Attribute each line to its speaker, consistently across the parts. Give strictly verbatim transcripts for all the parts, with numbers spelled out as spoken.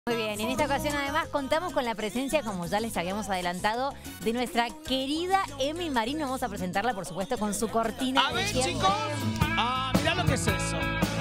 Speaker 1: Muy bien, en esta ocasión además contamos con la presencia, como ya les habíamos adelantado, de nuestra querida Emi Marín. Vamos a presentarla, por supuesto, con su cortina.
Speaker 2: A ver, chicos. Ah, mirá lo que es eso.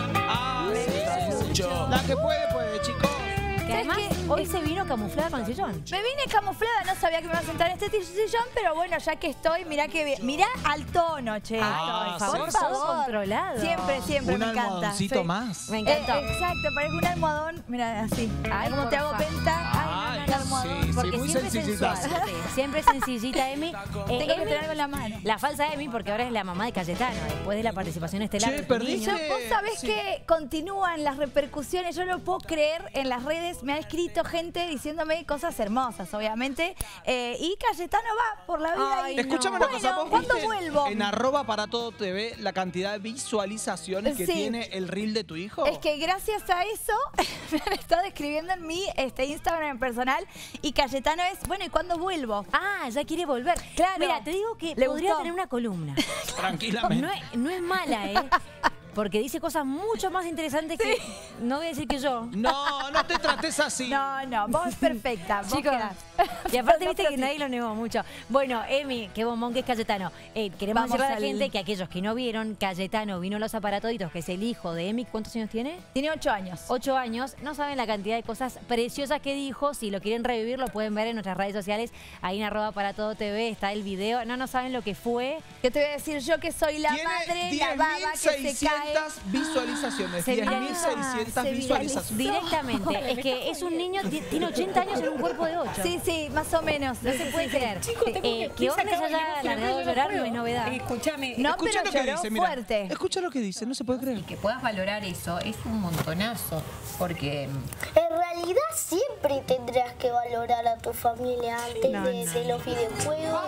Speaker 2: Ah, sí, sí, sí. La que puede, puede, chicos.
Speaker 1: Que además hoy se vino camuflada con el sillón.
Speaker 3: Me vine camuflada, no sabía que me iba a sentar en este sillón, pero bueno, ya que estoy, mirá que bien. Mirá al tono, che.
Speaker 2: Ah,
Speaker 1: por favor,
Speaker 2: sí,
Speaker 1: todo
Speaker 2: sí.
Speaker 1: controlado.
Speaker 3: Siempre, siempre
Speaker 2: Un
Speaker 3: me encanta.
Speaker 2: almohadoncito
Speaker 3: Sí.
Speaker 2: más.
Speaker 1: Me
Speaker 3: Eh,
Speaker 1: encantó.
Speaker 3: exacto, parece un almohadón. Mira, así.
Speaker 1: Ay,
Speaker 3: como
Speaker 1: por
Speaker 3: te hago
Speaker 1: favor.
Speaker 3: penta.
Speaker 2: Ay,
Speaker 3: Ay, no, no, no, almohadón.
Speaker 2: sí, sí,
Speaker 1: Porque
Speaker 2: muy
Speaker 1: siempre
Speaker 2: sencillita.
Speaker 1: sensual, sí, siempre sencillita, Emi. Eh,
Speaker 3: Tengo que
Speaker 1: Emi,
Speaker 3: tener algo en la mano.
Speaker 1: la falsa Emi, porque ahora es la mamá de Cayetano, después de la participación estelar.
Speaker 2: Che,
Speaker 1: de tu
Speaker 2: perdí.
Speaker 1: niño.
Speaker 3: Yo, vos sabés
Speaker 2: Sí.
Speaker 3: que continúan las repercusiones, yo no lo puedo creer, en las redes me ha escrito gente diciéndome cosas hermosas, obviamente, eh, y Cayetano va por la vida.
Speaker 1: Ay,
Speaker 3: y...
Speaker 1: no.
Speaker 2: Escúchame una cosa,
Speaker 3: Bueno,
Speaker 2: ¿vos
Speaker 3: ¿cuándo
Speaker 2: viste
Speaker 3: vuelvo?
Speaker 2: en arroba para todo T V la cantidad de visualizaciones que
Speaker 3: Sí.
Speaker 2: tiene el reel de tu hijo?
Speaker 3: Es que gracias a eso me han estado escribiendo en mi este, Instagram personal y Cayetano es, bueno, ¿y cuándo vuelvo?
Speaker 1: Ah, ya quiere volver.
Speaker 3: Claro.
Speaker 1: Mira, te digo que
Speaker 3: Le
Speaker 1: podría
Speaker 3: gustó.
Speaker 1: tener una columna.
Speaker 2: Tranquilamente.
Speaker 1: No es, no es mala, ¿eh? Porque dice cosas mucho más interesantes que... No voy a decir que yo.
Speaker 2: No, no te trates así.
Speaker 3: No, no, vos perfecta, vos
Speaker 1: Chicos,
Speaker 3: quedás.
Speaker 1: y aparte
Speaker 3: No,
Speaker 1: viste
Speaker 3: pero
Speaker 1: que
Speaker 3: sí.
Speaker 1: nadie lo negó mucho. Bueno, Emi, qué bombón que es Cayetano. Eh, queremos
Speaker 3: Vamos
Speaker 1: decirle a la
Speaker 3: al-
Speaker 1: gente que aquellos que no vieron, Cayetano vino a Los Aparatoditos, que es el hijo de Emi. ¿Cuántos años tiene?
Speaker 3: Tiene ocho años.
Speaker 1: Ocho años. No saben la cantidad de cosas preciosas que dijo. Si lo quieren revivir, lo pueden ver en nuestras redes sociales. Ahí en arroba para todo T V está el video. No, no saben lo que fue.
Speaker 3: ¿Qué te voy a decir yo que soy la
Speaker 2: Tiene
Speaker 3: madre, la baba que se cae?
Speaker 2: diez mil seiscientas visualizaciones.
Speaker 1: Se
Speaker 2: diez mil
Speaker 1: viraliza.
Speaker 2: seiscientas
Speaker 3: Se
Speaker 2: visualizaciones.
Speaker 1: Directamente. Es que es un niño, ti- tiene ochenta años en un cuerpo de ocho.
Speaker 3: Sí, sí, más o menos.
Speaker 1: No se puede creer.
Speaker 4: Chicos, tengo
Speaker 1: Eh,
Speaker 4: que-
Speaker 1: que
Speaker 4: se
Speaker 1: hombres
Speaker 4: acaba el
Speaker 1: haya
Speaker 4: negocio,
Speaker 1: largado
Speaker 4: yo
Speaker 1: a
Speaker 4: no
Speaker 1: llorar no
Speaker 4: puedo.
Speaker 1: es novedad.
Speaker 4: Escúchame,
Speaker 3: No,
Speaker 2: Escucha
Speaker 3: pero
Speaker 2: lo que
Speaker 3: lloró
Speaker 2: dice, mira.
Speaker 3: fuerte.
Speaker 2: Escucha lo que dice, no se puede creer.
Speaker 5: Que puedas valorar eso es un montonazo, porque
Speaker 6: En realidad siempre tendrás que valorar a tu familia antes
Speaker 1: No,
Speaker 6: de,
Speaker 1: no.
Speaker 6: de los videojuegos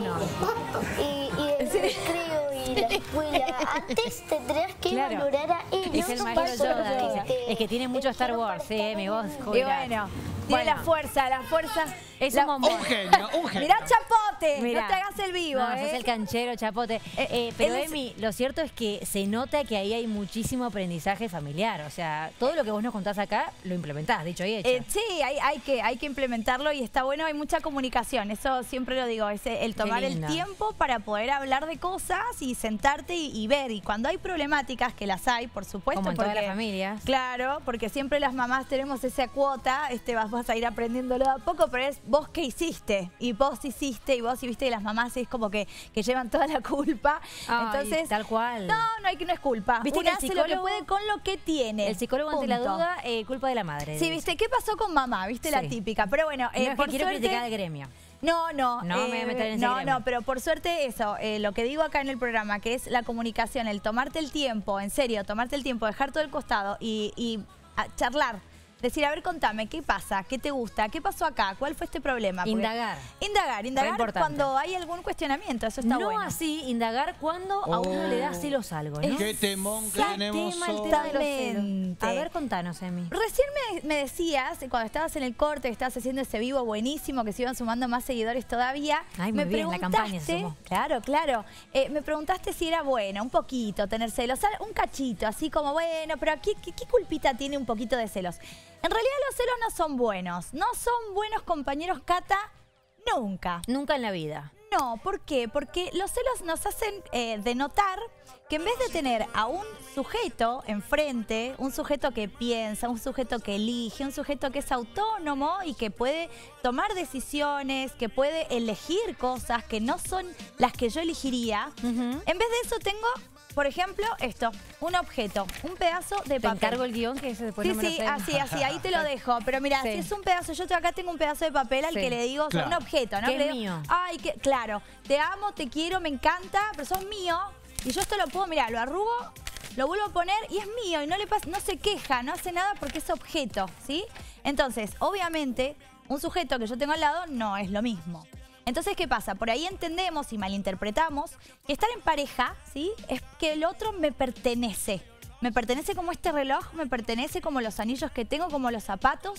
Speaker 6: y, y, y el recreo y la escuela. Antes tendrás que
Speaker 1: Claro.
Speaker 6: valorar a ellos.
Speaker 1: Es el mayor
Speaker 6: para
Speaker 1: Yoda,
Speaker 6: que
Speaker 1: dice.
Speaker 6: te-
Speaker 1: Es que tiene mucho
Speaker 6: te
Speaker 1: Star
Speaker 6: quiero
Speaker 1: Wars, sí,
Speaker 6: prestar
Speaker 1: mi voz.
Speaker 3: Y
Speaker 1: jubilada.
Speaker 3: bueno, tiene
Speaker 1: Bueno.
Speaker 3: la fuerza, la fuerza.
Speaker 1: Es
Speaker 3: la-
Speaker 1: un bombón.
Speaker 2: Un genio, un genio.
Speaker 3: Mirá, Chapote,
Speaker 1: Mirá.
Speaker 3: no te hagas el vivo,
Speaker 1: No,
Speaker 3: ¿eh?
Speaker 1: sos el canchero, chapote. Eh, pero
Speaker 3: él es-
Speaker 1: Emi, lo cierto es que se nota que ahí hay muchísimo aprendizaje familiar. O sea, todo lo que vos nos contás acá, lo implementás, dicho y hecho.
Speaker 3: Eh, sí, hay, hay, que, hay que implementarlo y está bueno, hay mucha comunicación, eso siempre lo digo, es el tomar el
Speaker 1: lindo.
Speaker 3: tiempo para poder hablar de cosas y sentarte y, y ver. Y cuando hay problemáticas, que las hay, por supuesto.
Speaker 1: Como en todas
Speaker 3: porque-
Speaker 1: las familias.
Speaker 3: Claro, porque siempre las mamás tenemos esa cuota, este, vas, vas a ir aprendiéndolo de a poco, pero es vos qué hiciste, y vos hiciste, y vos y viste que las mamás es como que, que llevan toda la culpa.
Speaker 1: Ay,
Speaker 3: Entonces,
Speaker 1: tal cual.
Speaker 3: no, no hay que no es culpa.
Speaker 1: Viste
Speaker 3: Uno
Speaker 1: que el
Speaker 3: hace lo que
Speaker 1: psicólogo-
Speaker 3: puede con lo que tiene.
Speaker 1: El psicólogo ante la
Speaker 3: Punto.
Speaker 1: duda, eh, culpa de la madre.
Speaker 3: Sí,
Speaker 1: dice.
Speaker 3: viste, ¿qué pasó con mamá? ¿Viste la
Speaker 1: Sí.
Speaker 3: típica? Pero bueno, eh,
Speaker 1: No, es
Speaker 3: por
Speaker 1: que quiero
Speaker 3: suerte...
Speaker 1: criticar al gremio.
Speaker 3: No, no.
Speaker 1: No me voy a meter en ese
Speaker 3: No,
Speaker 1: gremio.
Speaker 3: no, pero por suerte eso, eh, lo que digo acá en el programa, que es la comunicación, el tomarte el tiempo, en serio, tomarte el tiempo, dejar todo el costado y, y a- charlar. Decir, a ver, contame, ¿qué pasa? ¿Qué te gusta? ¿Qué pasó acá? ¿Cuál fue este problema? Porque-
Speaker 1: Indagar.
Speaker 3: Indagar,
Speaker 1: Re
Speaker 3: indagar
Speaker 1: importante.
Speaker 3: cuando hay algún cuestionamiento, eso está
Speaker 1: no
Speaker 3: bueno.
Speaker 1: así, indagar cuando a uno le da celos algo, ¿no?
Speaker 2: Qué temón que
Speaker 1: Qué
Speaker 2: tenemos
Speaker 1: tema el
Speaker 2: hoy.
Speaker 1: tema de los celos.
Speaker 3: Totalmente.
Speaker 1: A ver, contanos, Emi.
Speaker 3: Recién me, me decías, cuando estabas en el corte, que estabas haciendo ese vivo buenísimo, que se iban sumando más seguidores todavía.
Speaker 1: Ay, muy
Speaker 3: me
Speaker 1: bien, la campaña se
Speaker 3: preguntaste-
Speaker 1: sumó.
Speaker 3: Claro, claro. Eh, me preguntaste si era bueno, un poquito, tener celos. O sea, un cachito, así como, bueno, pero ¿qué, qué, qué culpita tiene un poquito de celos? En realidad los celos no son buenos. No son buenos compañeros, Cata, nunca.
Speaker 1: Nunca en la vida.
Speaker 3: No, ¿por qué? Porque los celos nos hacen eh, denotar que en vez de tener a un sujeto enfrente, un sujeto que piensa, un sujeto que elige, un sujeto que es autónomo y que puede tomar decisiones, que puede elegir cosas que no son las que yo elegiría,
Speaker 1: Ujú.
Speaker 3: en vez de eso tengo, por ejemplo, esto, un objeto, un pedazo de
Speaker 1: Te
Speaker 3: papel.
Speaker 1: encargo el guión que ese después
Speaker 3: Sí,
Speaker 1: no me
Speaker 3: sí,
Speaker 1: lo sé.
Speaker 3: así, así, ahí te lo dejo. Pero mira,
Speaker 1: Sí.
Speaker 3: si es un pedazo, yo te- acá tengo un pedazo de papel al
Speaker 1: Sí.
Speaker 3: que le digo, o sea,
Speaker 2: Claro.
Speaker 3: un objeto, ¿no?
Speaker 1: Que
Speaker 3: Le
Speaker 1: es
Speaker 3: digo,
Speaker 1: mío.
Speaker 3: ay, que, claro, te amo, te quiero, me encanta, pero sos mío. Y yo esto lo puedo, mira, lo arrugo, lo vuelvo a poner y es mío. Y no le pasa, no se queja, no hace nada porque es objeto, ¿sí? Entonces, obviamente, un sujeto que yo tengo al lado no es lo mismo. Entonces, ¿qué pasa? Por ahí entendemos y malinterpretamos que estar en pareja, ¿sí? Es que el otro me pertenece. Me pertenece como este reloj, me pertenece como los anillos que tengo, como los zapatos.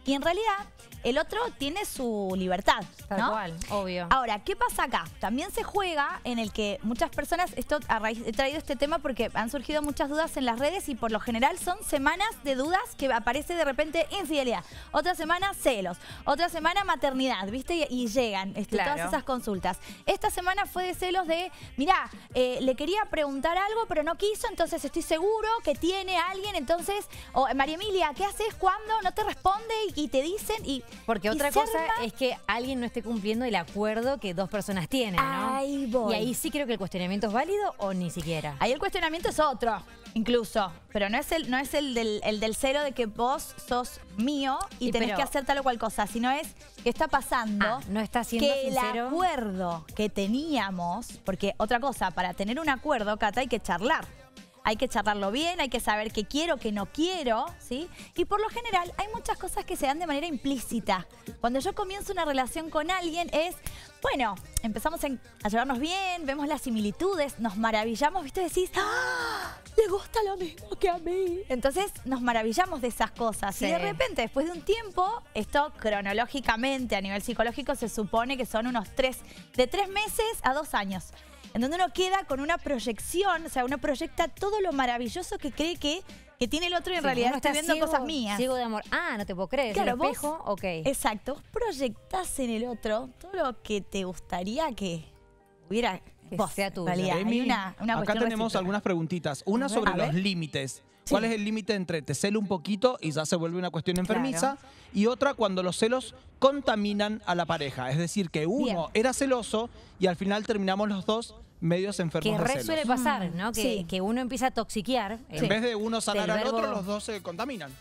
Speaker 3: Y en realidad el otro tiene su libertad,
Speaker 1: Tal
Speaker 3: ¿no?
Speaker 1: cual, obvio.
Speaker 3: Ahora, ¿qué pasa acá? También se juega en el que muchas personas, esto a raíz, he traído este tema porque han surgido muchas dudas en las redes y por lo general son semanas de dudas que aparece de repente infidelidad, otra semana celos, otra semana maternidad, ¿viste? Y, y llegan este,
Speaker 1: Claro.
Speaker 3: todas esas consultas. Esta semana fue de celos de, mirá, eh, le quería preguntar algo pero no quiso, entonces estoy seguro que tiene alguien, entonces, o María Emilia, ¿qué haces cuando no te responde y, y te dicen? Y
Speaker 1: Porque
Speaker 3: y
Speaker 1: otra
Speaker 3: se
Speaker 1: cosa
Speaker 3: arma-
Speaker 1: es que alguien no esté cumpliendo el acuerdo que dos personas tienen, ¿no?
Speaker 3: Ahí voy.
Speaker 1: Y ahí sí creo que el cuestionamiento es válido o ni siquiera.
Speaker 3: Ahí el cuestionamiento es otro, incluso. Pero no es el, no es el del, el del cero de que vos sos mío y,
Speaker 1: Y
Speaker 3: tenés
Speaker 1: pero-
Speaker 3: que hacer tal o cual cosa, sino es que está pasando
Speaker 1: Ah, no está siendo
Speaker 3: que
Speaker 1: sincero.
Speaker 3: el acuerdo que teníamos, porque otra cosa, para tener un acuerdo, Cata, hay que charlar. Hay que charlarlo bien, hay que saber qué quiero, qué no quiero, ¿sí? Y por lo general hay muchas cosas que se dan de manera implícita. Cuando yo comienzo una relación con alguien es, bueno, empezamos en- a llevarnos bien, vemos las similitudes, nos maravillamos, ¿viste? Decís, ¡ah! Le gusta lo mismo que a mí. Entonces nos maravillamos de esas cosas.
Speaker 1: Sí.
Speaker 3: Y de repente, después de un tiempo, esto cronológicamente a nivel psicológico se supone que son unos tres, de tres meses a dos años. En donde uno queda con una proyección, o sea, uno proyecta todo lo maravilloso que cree que, que tiene el otro y en
Speaker 1: Sí,
Speaker 3: realidad
Speaker 1: uno
Speaker 3: estoy
Speaker 1: está
Speaker 3: viendo
Speaker 1: ciego-
Speaker 3: cosas mías.
Speaker 1: Ciego de amor. Ah, no te puedo creer.
Speaker 3: Claro,
Speaker 1: ¿El
Speaker 3: vos-
Speaker 1: espejo? Ok.
Speaker 3: Exacto, vos proyectás en el otro todo lo que te gustaría que hubiera
Speaker 1: Que
Speaker 3: vos,
Speaker 1: sea
Speaker 3: en
Speaker 1: tuyo.
Speaker 3: realidad. Hay
Speaker 2: Emi,
Speaker 3: una, una
Speaker 2: acá
Speaker 3: cuestión
Speaker 2: tenemos
Speaker 3: recíproca.
Speaker 2: algunas preguntitas. Una
Speaker 3: ver.
Speaker 2: sobre
Speaker 3: A
Speaker 2: los
Speaker 3: ver.
Speaker 2: límites.
Speaker 3: Sí.
Speaker 2: ¿Cuál es el límite entre te celo un poquito y ya se vuelve una cuestión enfermiza? Y otra cuando los celos contaminan a la pareja. Es decir, que uno
Speaker 3: Bien.
Speaker 2: era celoso y al final terminamos los dos medios enfermos
Speaker 1: Que
Speaker 2: de
Speaker 1: re
Speaker 2: celos.
Speaker 1: suele pasar,
Speaker 3: Mm,
Speaker 1: ¿no? Que,
Speaker 3: sí.
Speaker 1: que uno empieza a toxiquear.
Speaker 2: En vez de uno sanar
Speaker 1: Del
Speaker 2: al otro,
Speaker 1: verbo-
Speaker 2: los dos se contaminan.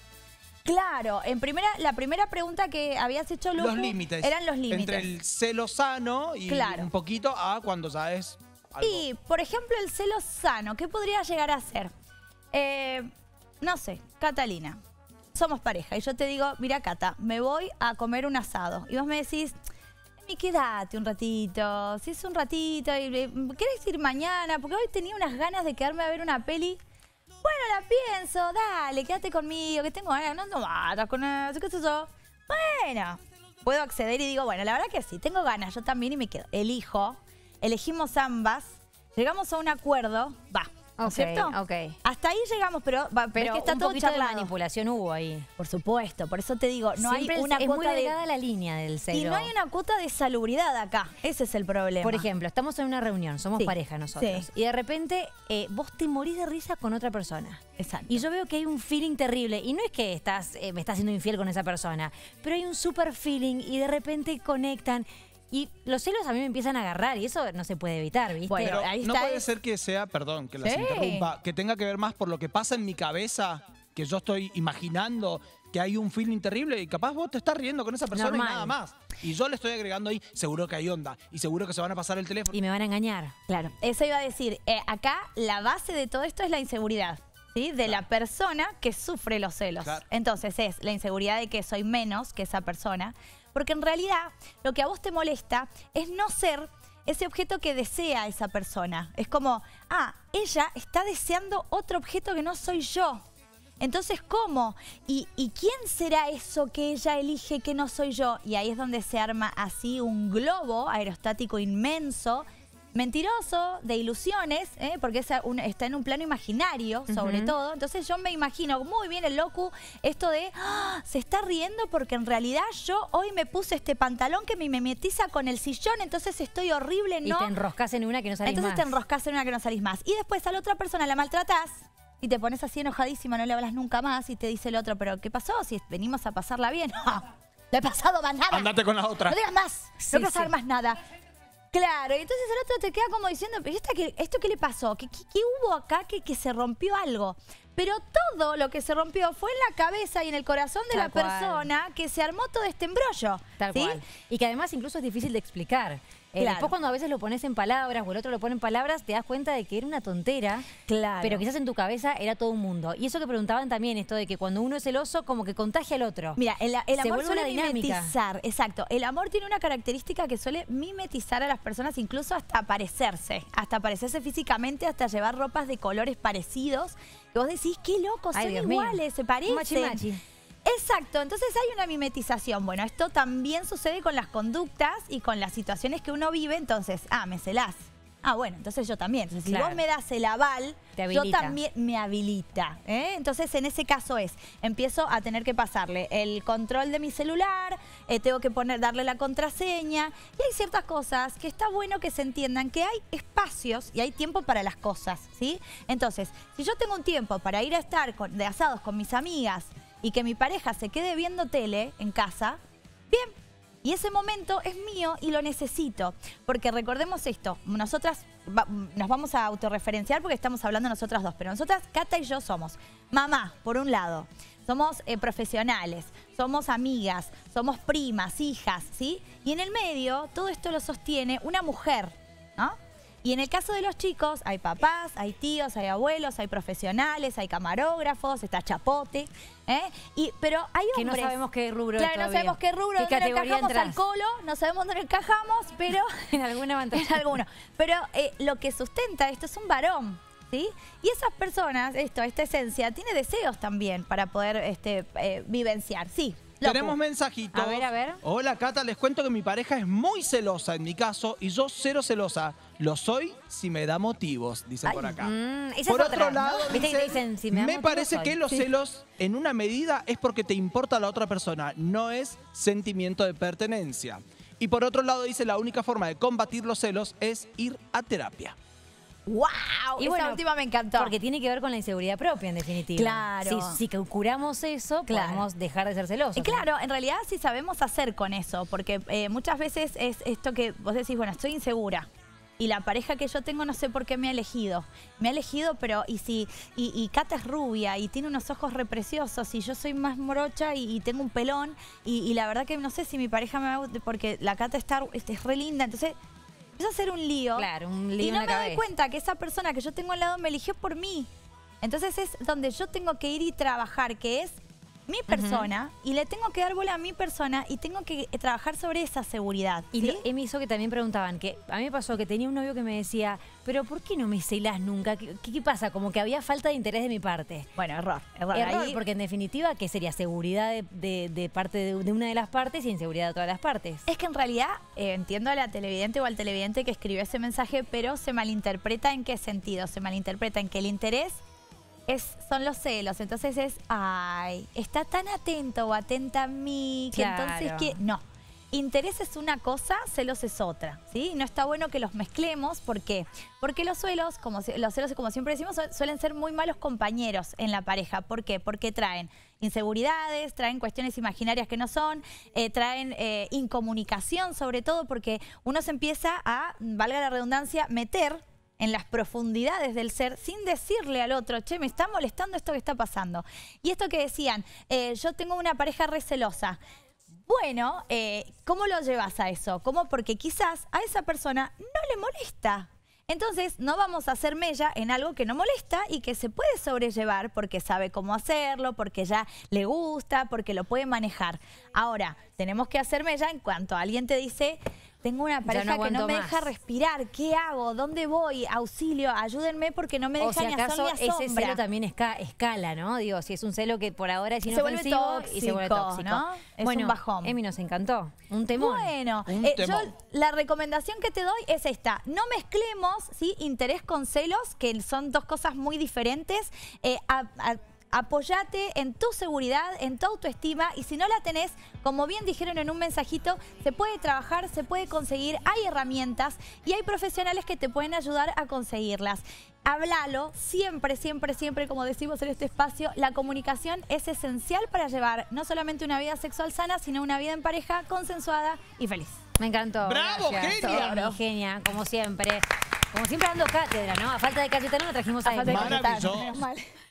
Speaker 3: Claro, en primera, la primera pregunta que habías hecho, Lucu,
Speaker 2: Los límites.
Speaker 3: eran los límites.
Speaker 2: Entre el celo sano y
Speaker 3: Claro.
Speaker 2: un poquito a cuando ya es algo.
Speaker 3: Y, por ejemplo, el celo sano, ¿qué podría llegar a ser? Eh, no sé, Catalina, somos pareja y yo te digo, mira, Cata, me voy a comer un asado. Y vos me decís, Emi, quédate un ratito, si es un ratito, y, eh, ¿querés ir mañana? Porque hoy tenía unas ganas de quedarme a ver una peli. Bueno, la pienso, dale, quédate conmigo, que tengo ganas, no, no matas con eso, qué sé yo. Bueno, puedo acceder y digo, bueno, la verdad que sí, tengo ganas, yo también y me quedo. Elijo, elegimos ambas, llegamos a un acuerdo, va, ¿no es
Speaker 1: Ok,
Speaker 3: cierto?
Speaker 1: ok.
Speaker 3: Hasta ahí llegamos, pero, va, pero
Speaker 1: Pero
Speaker 3: que está
Speaker 1: un
Speaker 3: todo
Speaker 1: poquito de
Speaker 3: charlado.
Speaker 1: manipulación hubo ahí.
Speaker 3: Por supuesto, por eso te digo, no
Speaker 1: Siempre
Speaker 3: hay
Speaker 1: es-
Speaker 3: una
Speaker 1: es muy
Speaker 3: cuota de...
Speaker 1: delgada la línea del celo.
Speaker 3: Y no hay una cuota de salubridad acá, ese es el problema.
Speaker 1: Por ejemplo, estamos en una reunión, somos
Speaker 3: Sí,
Speaker 1: pareja nosotros.
Speaker 3: sí.
Speaker 1: Y de repente eh, vos te morís de risa con otra persona.
Speaker 3: Exacto.
Speaker 1: Y yo veo que hay un feeling terrible. Y no es que estás, eh, me estás siendo infiel con esa persona, pero hay un super feeling y de repente conectan. Y los celos a mí me empiezan a agarrar y eso no se puede evitar, ¿viste?
Speaker 3: Bueno,
Speaker 2: Pero
Speaker 3: ahí
Speaker 2: no
Speaker 3: está
Speaker 2: puede
Speaker 3: es-
Speaker 2: ser que sea, perdón, que las
Speaker 3: Sí.
Speaker 2: interrumpa, que tenga que ver más por lo que pasa en mi cabeza, que yo estoy imaginando que hay un feeling terrible y capaz vos te estás riendo con esa persona
Speaker 1: Normal.
Speaker 2: y nada más. Y yo le estoy agregando ahí, seguro que hay onda y seguro que se van a pasar el teléfono.
Speaker 1: Y me van a engañar.
Speaker 3: Claro, eso iba a decir. Eh, acá la base de todo esto es la inseguridad, ¿sí? De la persona que sufre los celos.
Speaker 2: Claro.
Speaker 3: Entonces es la inseguridad de que soy menos que esa persona. Porque en realidad lo que a vos te molesta es no ser ese objeto que desea esa persona. Es como, ah, ella está deseando otro objeto que no soy yo. Entonces, ¿cómo? ¿Y, ¿Y quién será eso que ella elige que no soy yo? Y ahí es donde se arma así un globo aerostático inmenso, mentiroso, de ilusiones, ¿eh? Porque es un- está en un plano imaginario, sobre
Speaker 1: Ujú.
Speaker 3: todo. Entonces yo me imagino muy bien el locu, esto de, ¡ah! Se está riendo porque en realidad yo hoy me puse este pantalón que me mimetiza con el sillón, entonces estoy horrible,
Speaker 1: Y
Speaker 3: ¿no?
Speaker 1: te enroscas en una que no salís
Speaker 3: Entonces
Speaker 1: más.
Speaker 3: te enroscas en una que no salís más. Y después a la otra persona la maltratás y te pones así enojadísima, no le hablas nunca más y te dice el otro, ¿pero qué pasó? Si venimos a pasarla bien. No he pasado más nada.
Speaker 2: Andate con la otra.
Speaker 3: No digas más.
Speaker 1: Sí,
Speaker 3: no pasar
Speaker 1: sí.
Speaker 3: más nada. Claro, y entonces el otro te queda como diciendo, ¿pero esta qué- esto qué le pasó? ¿Qué, qué, qué hubo acá que, que se rompió algo? Pero todo lo que se rompió fue en la cabeza y en el corazón de
Speaker 1: Tal
Speaker 3: la
Speaker 1: cual.
Speaker 3: persona que se armó todo este embrollo.
Speaker 1: Tal
Speaker 3: ¿sí?
Speaker 1: cual. Y que además incluso es difícil de explicar. Eh,
Speaker 3: Claro.
Speaker 1: Después cuando a veces lo pones en palabras o el otro lo pone en palabras, te das cuenta de que era una tontera.
Speaker 3: Claro.
Speaker 1: Pero quizás en tu cabeza era todo un mundo. Y eso que preguntaban también, esto de que cuando uno es celoso, como que contagia al otro.
Speaker 3: Mira, el, el
Speaker 1: Se
Speaker 3: amor
Speaker 1: vuelve
Speaker 3: suele
Speaker 1: una dinámica.
Speaker 3: mimetizar, exacto. El amor tiene una característica que suele mimetizar a las personas, incluso hasta parecerse, hasta parecerse físicamente, hasta llevar ropas de colores parecidos. Y vos decís, qué loco,
Speaker 1: Ay,
Speaker 3: son
Speaker 1: Dios mío.
Speaker 3: iguales, se parecen.
Speaker 1: Machi, machi.
Speaker 3: Exacto, entonces hay una mimetización. Bueno, esto también sucede con las conductas y con las situaciones que uno vive. Entonces, ah, me celás. Ah, bueno, entonces yo también. Entonces, si
Speaker 1: Claro.
Speaker 3: vos me das el aval,
Speaker 1: Te
Speaker 3: yo
Speaker 1: habilita.
Speaker 3: también me habilita. ¿eh? Entonces, en ese caso es, empiezo a tener que pasarle el control de mi celular, eh, tengo que poner, darle la contraseña. Y hay ciertas cosas que está bueno que se entiendan, que hay espacios y hay tiempo para las cosas, ¿sí? Entonces, si yo tengo un tiempo para ir a estar con- de asados con mis amigas y que mi pareja se quede viendo tele en casa, bien. Y ese momento es mío y lo necesito. Porque recordemos esto, nosotras va- nos vamos a autorreferenciar porque estamos hablando nosotras dos. Pero nosotras, Cata y yo, somos mamá, por un lado. Somos eh, profesionales, somos amigas, somos primas, hijas, ¿sí? Y en el medio, todo esto lo sostiene una mujer, ¿no? Y en el caso de los chicos, hay papás, hay tíos, hay abuelos, hay profesionales, hay camarógrafos, está chapote, ¿eh? Y, pero hay hombres...
Speaker 1: Que no sabemos qué rubro es
Speaker 3: Claro, no
Speaker 1: todavía.
Speaker 3: sabemos qué rubro,
Speaker 1: ¿Qué
Speaker 3: dónde lo
Speaker 1: categoría
Speaker 3: encajamos al
Speaker 1: entras?
Speaker 3: colo, no sabemos dónde lo encajamos, pero...
Speaker 1: En alguna pantalla.
Speaker 3: en alguno. Pero eh, lo que sustenta esto es un varón, ¿sí? Y esas personas, esto, esta esencia, tiene deseos también para poder este, eh, vivenciar, sí. Loco.
Speaker 2: Tenemos mensajitos.
Speaker 1: A ver, a ver.
Speaker 2: Hola, Cata, les cuento que mi pareja es muy celosa en mi caso y yo cero celosa. Lo soy si me da motivos, dicen
Speaker 3: Ay,
Speaker 2: por acá.
Speaker 1: Mm, esa
Speaker 2: Por
Speaker 1: es
Speaker 2: otro
Speaker 1: otra,
Speaker 2: lado,
Speaker 1: ¿no? Viste que te
Speaker 2: dicen,
Speaker 1: dicen, si me da motivo,
Speaker 2: parece
Speaker 1: soy.
Speaker 2: que los
Speaker 1: Sí.
Speaker 2: celos en una medida es porque te importa la otra persona, no es sentimiento de pertenencia. Y por otro lado dice, la única forma de combatir los celos es ir a terapia.
Speaker 3: ¡Wow!
Speaker 1: Y
Speaker 3: Esa
Speaker 1: bueno,
Speaker 3: última me encantó.
Speaker 1: Porque tiene que ver con la inseguridad propia, en definitiva.
Speaker 3: Claro.
Speaker 1: Si, si que curamos eso,
Speaker 3: Claro.
Speaker 1: podemos dejar de ser celosos.
Speaker 3: Y claro, en realidad sí sabemos hacer con eso, porque eh, muchas veces es esto que vos decís, bueno, estoy insegura. Y la pareja que yo tengo no sé por qué me ha elegido. Me ha elegido, pero y si y, y Cata es rubia y tiene unos ojos repreciosos y yo soy más morocha y, y tengo un pelón y, y la verdad que no sé si mi pareja me va a... Porque la Cata está, este, es re linda, entonces... Empieza a hacer un lío.
Speaker 1: Claro, un lío
Speaker 3: Y
Speaker 1: en
Speaker 3: no
Speaker 1: la
Speaker 3: me doy
Speaker 1: cabeza.
Speaker 3: cuenta que esa persona que yo tengo al lado me eligió por mí. Entonces es donde yo tengo que ir y trabajar, que es mi persona, y le tengo que dar bola a mi persona y tengo que eh, trabajar sobre esa seguridad.
Speaker 1: Y
Speaker 3: ¿sí?
Speaker 1: lo- Emi hizo que también preguntaban, que a mí me pasó que tenía un novio que me decía, pero ¿por qué no me celás nunca? ¿Qué, qué- qué pasa? Como que había falta de interés de mi parte.
Speaker 3: Bueno, error, error.
Speaker 1: Error,
Speaker 3: Ahí-
Speaker 1: porque en definitiva, ¿qué sería? Seguridad de, de- de parte de, de una de las partes y inseguridad de todas las partes.
Speaker 3: Es que en realidad eh, entiendo a la televidente o al televidente que escribió ese mensaje, pero se malinterpreta en qué sentido. Se malinterpreta en que el interés es, son los celos. Entonces es, ay, está tan atento o atenta a mí, que
Speaker 1: Claro.
Speaker 3: entonces que... No. Interés es una cosa, celos es otra, ¿sí? No está bueno que los mezclemos. ¿Por qué? Porque los celos, como, si- los celos, como siempre decimos, su- suelen ser muy malos compañeros en la pareja. ¿Por qué? Porque traen inseguridades, traen cuestiones imaginarias que no son, eh, traen eh, incomunicación, sobre todo porque uno se empieza a, valga la redundancia, meter en las profundidades del ser sin decirle al otro, che, me está molestando esto que está pasando. Y esto que decían, eh, yo tengo una pareja recelosa. Bueno, eh, ¿cómo lo llevas a eso? ¿Cómo? Porque quizás a esa persona no le molesta. Entonces no vamos a hacer mella en algo que no molesta y que se puede sobrellevar porque sabe cómo hacerlo, porque ya le gusta, porque lo puede manejar. Ahora, tenemos que hacer mella en cuanto alguien te dice... Tengo una pareja que
Speaker 1: aguanto
Speaker 3: no me
Speaker 1: más.
Speaker 3: deja respirar. ¿Qué hago? ¿Dónde voy? Auxilio, ayúdenme porque no me
Speaker 1: O
Speaker 3: deja
Speaker 1: si
Speaker 3: ni
Speaker 1: acaso
Speaker 3: azón ni
Speaker 1: ese
Speaker 3: asombra.
Speaker 1: celo también esca- escala, ¿no? Digo, si es un celo que por ahora es
Speaker 3: Se vuelve
Speaker 1: inofensivo y se vuelve
Speaker 3: tóxico,
Speaker 1: tóxico.
Speaker 3: ¿no? Es
Speaker 1: bueno,
Speaker 3: un bajón.
Speaker 1: Emi, nos encantó. Un temón.
Speaker 3: Bueno,
Speaker 2: Un
Speaker 3: eh, yo
Speaker 2: temón.
Speaker 3: la recomendación que te doy es esta. No mezclemos, ¿sí? Interés con celos, que son dos cosas muy diferentes. Eh, a- a- Apóyate en tu seguridad, en tu autoestima, y si no la tenés, como bien dijeron en un mensajito, se puede trabajar, se puede conseguir, hay herramientas y hay profesionales que te pueden ayudar a conseguirlas. Háblalo, siempre, siempre, siempre, como decimos en este espacio, la comunicación es esencial para llevar no solamente una vida sexual sana, sino una vida en pareja consensuada y feliz.
Speaker 1: Me encantó.
Speaker 2: ¡Bravo,
Speaker 1: gracias.
Speaker 2: genia!
Speaker 1: Emi, genia, como siempre. Como siempre dando cátedra, ¿no? A falta de cátedra no la trajimos a
Speaker 3: A falta de
Speaker 1: Emi.
Speaker 3: cachetar,
Speaker 2: Maravilloso.
Speaker 3: menos mal.